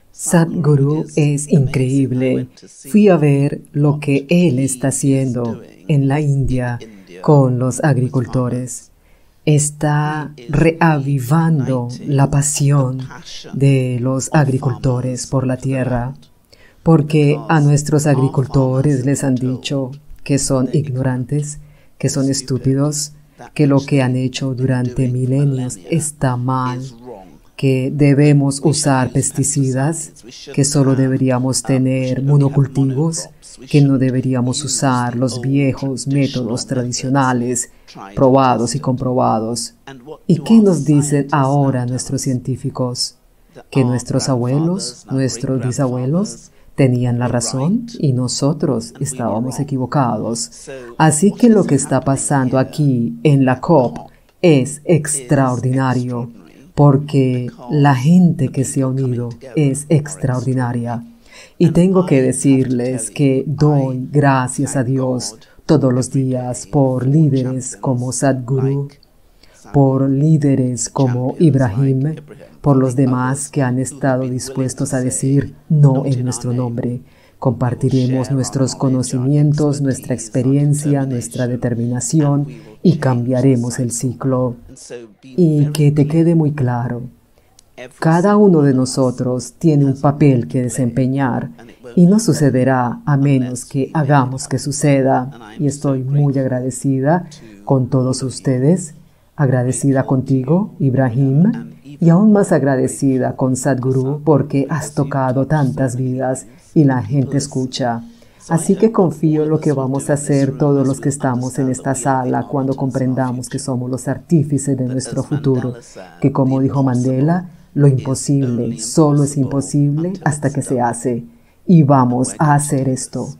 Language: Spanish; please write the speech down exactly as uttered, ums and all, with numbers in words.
Sadhguru es increíble. Fui a ver lo que él está haciendo en la India con los agricultores. Está reavivando la pasión de los agricultores por la tierra, porque a nuestros agricultores les han dicho que son ignorantes, que son estúpidos, que lo que han hecho durante milenios está mal, que debemos usar pesticidas, que solo deberíamos tener monocultivos, que no deberíamos usar los viejos métodos tradicionales, probados y comprobados. ¿Y qué nos dicen ahora nuestros científicos? Que nuestros abuelos, nuestros bisabuelos, tenían la razón y nosotros estábamos equivocados. Así que lo que está pasando aquí en la COP es extraordinario, porque la gente que se ha unido es extraordinaria. Y tengo que decirles que doy gracias a Dios todos los días por líderes como Sadhguru, por líderes como Ibrahim, por los demás que han estado dispuestos a decir no en nuestro nombre. Compartiremos nuestros conocimientos, nuestra experiencia, nuestra determinación y cambiaremos el ciclo. Y que te quede muy claro, cada uno de nosotros tiene un papel que desempeñar y no sucederá a menos que hagamos que suceda. Y estoy muy agradecida con todos ustedes, agradecida contigo, Ibrahim, y aún más agradecida con Sadhguru porque has tocado tantas vidas y la gente escucha. Así que confío en lo que vamos a hacer todos los que estamos en esta sala cuando comprendamos que somos los artífices de nuestro futuro, que como dijo Mandela, lo imposible solo es imposible hasta que se hace. Y vamos a hacer esto.